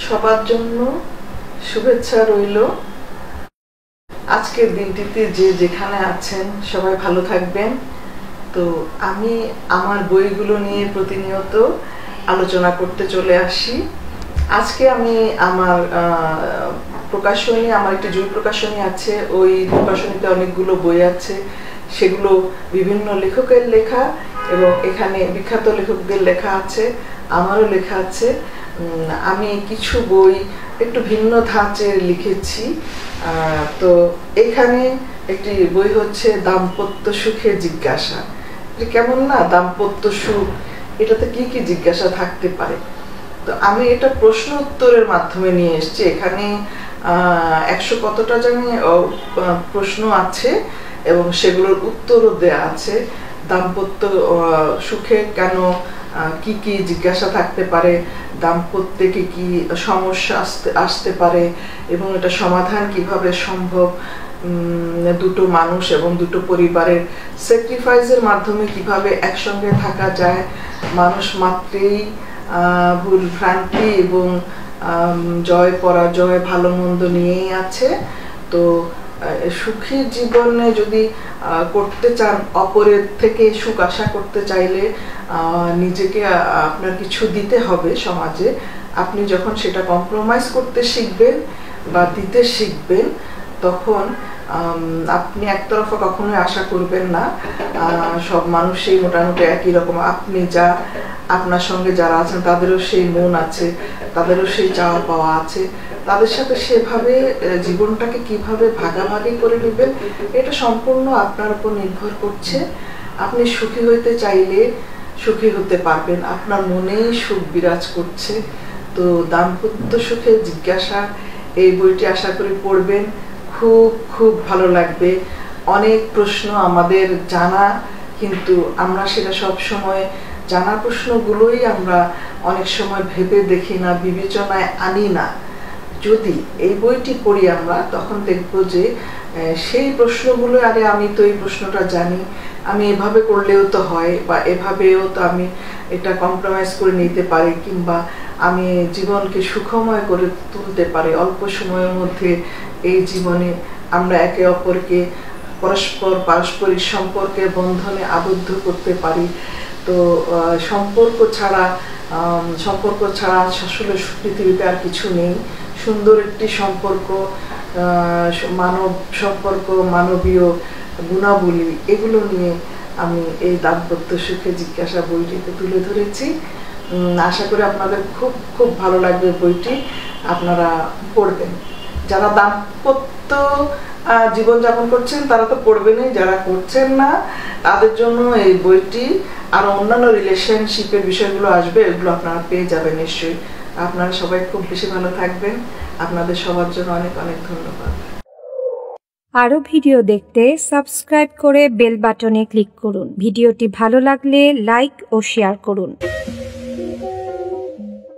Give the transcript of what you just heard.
সবার জন্য শুভেচ্ছা রইল। আজকের দিনটিতে যে যেখানে আছেন সবাই ভালো থাকবেন। তো আমি আমার বইগুলো নিয়ে প্রতিনিয়ত আলোচনা করতে চলে আসি। আজকে আমি আমার প্রকাশনী, আমার একটি জুই প্রকাশনী আছে, ওই প্রকাশনীতে অনেকগুলো বই আছে, সেগুলো বিভিন্ন লেখকের লেখা এবং এখানে বিখ্যাত লেখকদের লেখা আছে, আমারও লেখা আছে। আমি কিছু বই একটু ভিন্ন ধাঁচের লিখেছি। তো এখানে একটি বই হচ্ছে দাম্পত্য সুখে জিজ্ঞাসা। কেমন না, দাম্পত্য সুখ, এটাতে কি কি জিজ্ঞাসা থাকতে পারে। তো আমি এটা প্রশ্ন উত্তরের মাধ্যমে নিয়ে এসেছি। এখানে 100 কতটা জানি প্রশ্ন আছে এবং সেগুলোর উত্তরও দেয়া আছে। দাম্পত্য সুখে কেন কি কি জিজ্ঞাসা থাকতে পারে, দাম্পত্যে কি কি সমস্যা আসতে পারে এবং এটা সমাধান কিভাবে সম্ভব, দুটো মানুষ এবং দুটো পরিবারের স্যাক্রিফাইসের মাধ্যমে কিভাবে একসঙ্গে থাকা যায়। মানুষ মাত্রেই ভুল ভ্রান্তি এবং জয় পরাজয় ভালো মন্দ নিয়েই আছে। তো সুখী জীবনে যদি করতে চান, অপরের থেকে সুখ আশা করতে চাইলে নিজেকে আপনার কিছু দিতে হবে সমাজে। আপনি যখন সেটা কম্প্রোমাইজ করতে শিখবেন বা দিতে শিখবেন, তখন আপনি একতরফা কখনোই আশা করবেন না সব মানুষই মোটামুটি একই রকম। আপনি যা, আপনার সঙ্গে যারা আছেন তাদেরও সেই মন আছে, তাদেরও সেই চাওয়া পাওয়া আছে। তাদের সাথে সেভাবে জীবনটাকে কিভাবে ভাগাভাগি করে নেবেন, এটা সম্পূর্ণ আপনার উপর নির্ভর করছে। আপনি সুখী হইতে চাইলে সুখী হতে পারবেন, আপনার মনেই সুখ বিরাজ করছে। তো দাম্পত্য সুখে জিজ্ঞাসা, এই বইটি আশা করি পড়বেন, খুব খুব ভালো লাগবে। অনেক প্রশ্ন আমাদের জানা, কিন্তু আমরা সেটা সব সময় জানা প্রশ্নগুলোই আমরা অনেক সময় ভেবে দেখি না, বিবেচনায় আনি না। যদি এই বইটি পড়ি আমরা, তখন দেখব যে সেই প্রশ্নগুলো, আরে আমি তো এই প্রশ্নটা জানি, আমি এভাবে করলেও তো হয়, বা এভাবেও তো আমি এটা কম্প্রোমাইজ করে নিতে পারি, কিংবা আমি জীবনকে সুখময় করে তুলতে পারি। অল্প সময়ের মধ্যে এই জীবনে আমরা একে অপরকে পারস্পরিক সম্পর্কের বন্ধনে আবদ্ধ করতে পারি। তো সম্পর্ক ছাড়া আসলে পৃথিবীতে আর কিছু নেই। সুন্দর একটি সম্পর্ক, মানব সম্পর্ক, মানবীয় গুণাবলী, এগুলো নিয়ে আমি এই দাম্পত্য সুখে জিজ্ঞাসা বইটিতে তুলে ধরেছি। আশা করি আপনাদের খুব খুব ভালো লাগবে বইটি, আপনারা পড়বেন। যারা দাম্পত্য জীবনযাপন করছেন তারা তো পড়বেনই, যারা করছেন না তাদের জন্য এই বইটি, আর অন্যান্য রিলেশনশিপের বিষয়গুলো আসবে, এগুলো আপনারা পেয়ে যাবেন নিশ্চয়ই। আপনারা সবাই খুব বেশি ভালো থাকবেন। আপনাদের সবার জন্য অনেক অনেক ধন্যবাদ। আরো ভিডিও দেখতে সাবস্ক্রাইব করে বেল বাটনে ক্লিক করুন। ভিডিওটি ভালো লাগলে লাইক ও শেয়ার করুন।